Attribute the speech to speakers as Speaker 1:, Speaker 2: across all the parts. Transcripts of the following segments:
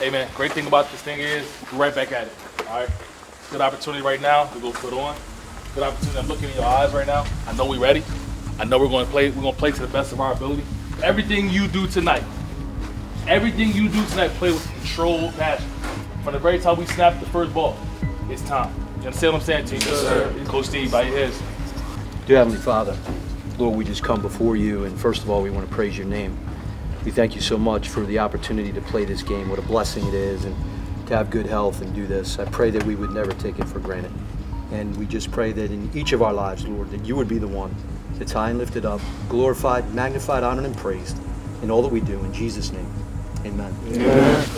Speaker 1: Hey, man, great thing about this thing is we're right back at it, all right? Good opportunity right now to go put on. Good opportunity. I'm looking in your eyes right now. I know we're ready. I know we're going to play. We're going to play to the best of our ability. Everything you do tonight, play with controlled passion. From the very time we snap the first ball, it's time. You understand what I'm saying, team? Yes, sir. Coach Steve, by your ears.
Speaker 2: Dear Heavenly Father, Lord, we just come before you, and first of all, we want to praise your name. We thank you so much for the opportunity to play this game, what a blessing it is, and to have good health and do this. I pray that we would never take it for granted. And we just pray that in each of our lives, Lord, that you would be the one that's high and lifted up, glorified, magnified, honored, and praised in all that we do. In Jesus' name, amen.
Speaker 1: No, here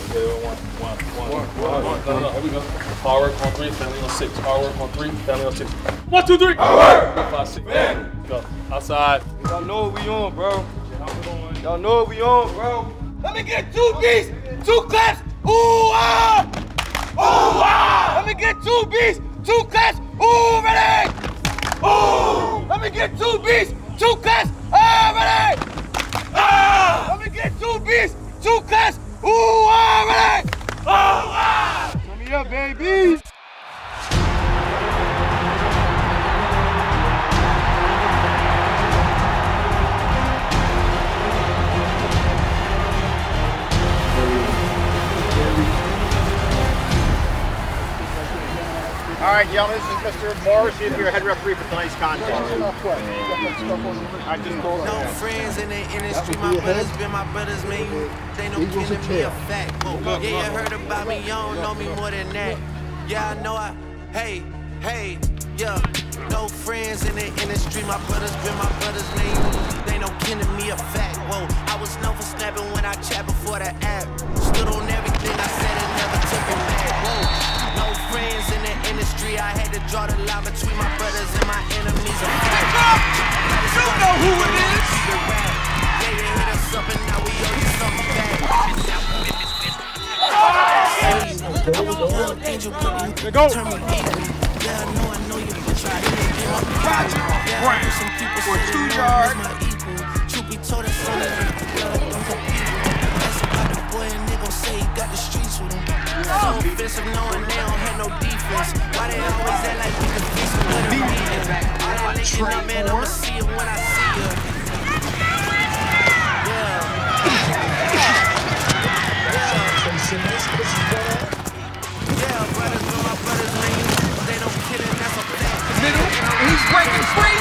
Speaker 1: we go. Power work on 3, family on 6. Power work on 3, family on 6. 1, 2, 3. Power work. 5, 6. Man. Go. Outside.
Speaker 3: Y'all know what we on, bro. Y'all know what we on, bro.
Speaker 4: Let me get 2 beats, 2 claps. Ooh, ah! Ooh, ah! Let me get 2 beats, 2 claps. Ooh, ready? Ooh! Let me get 2 beats, 2 claps. Ah, ready? Ah! Let me get 2 beats, 2 claps. Ooh, ah, ready? Ooh, ah!
Speaker 3: Turn me up, baby.
Speaker 5: All right, y'all, this is Mr. Morris, your head referee for tonight's contest.
Speaker 6: No friends in the industry, my brothers been my brothers, man. They no killing me a fact. Yeah, you heard about me, you don't know me more than that. Yeah, I know hey, yeah. No friends in the industry, my brothers been my brothers, man. They no killing me a fact. Whoa, I was known for snapping when I chat before the app. Stood on everything I said and never took it back. Whoa. No friends in the industry, I had to draw the line between my brothers and my enemies. You know who it is! Yeah, you hit us up and now we owe you something back. I was a young angel, but you turn me evil. Yeah, I know you can try to get my Brown for 2 yards. Truth be told, it's only that's about the boy and they gon' say he got the streets with him. So offensive knowing they don't have no defense. Why they always act like we can fix it when we need it? All that late up, man, I'ma see it when I see you. Yeah, brothers with my brothers, man. They don't kid it, that's a fact.
Speaker 4: Middle, he's breaking free.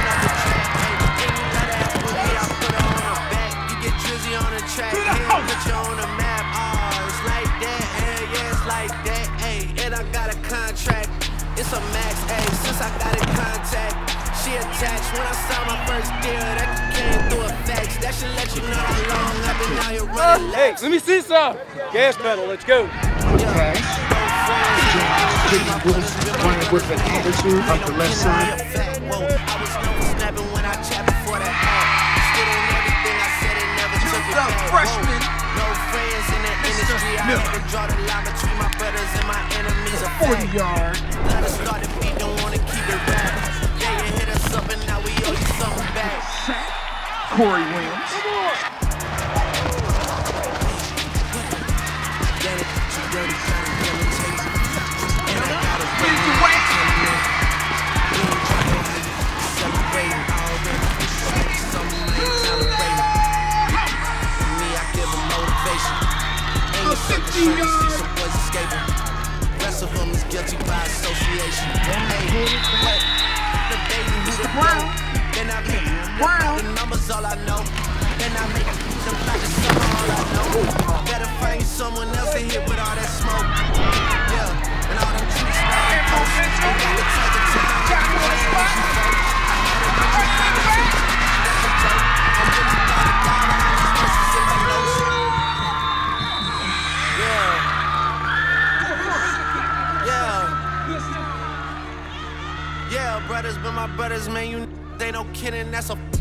Speaker 6: You get Drizzy on the track, put you on the map. It's like that, yeah, it's like that, and I got a contract. It's a max, since I got in contact. She attached when I saw my first deal, that came through a fax. That should let you know how long I've been out here running laps.
Speaker 3: Hey, let me see some. Gas pedal, let's go.
Speaker 6: Okay.
Speaker 7: With an attitude on the left side.
Speaker 6: Whoa, I was known for snapping when I chat before the app. Stood on everything I said and never took it back.
Speaker 4: Freshman.
Speaker 6: No friends in the industry. I had to draw the line between my brothers and my enemies. A
Speaker 7: 40 yard.
Speaker 6: Let us start the beat, don't wanna keep it back. Yeah, you hit us up and now we owe you something back.
Speaker 7: Corey Williams.
Speaker 6: Rest of them is guilty by association. Hey, what? The baby who the Brown. Then I make the numbers all I know. Then I make the black is summer all I know. Better find someone else in here with all that smoke. Yeah, and all them trees smoking posts. Ain't got the type of time. Yeah, brothers, but my brothers, man, they no kidding, that's a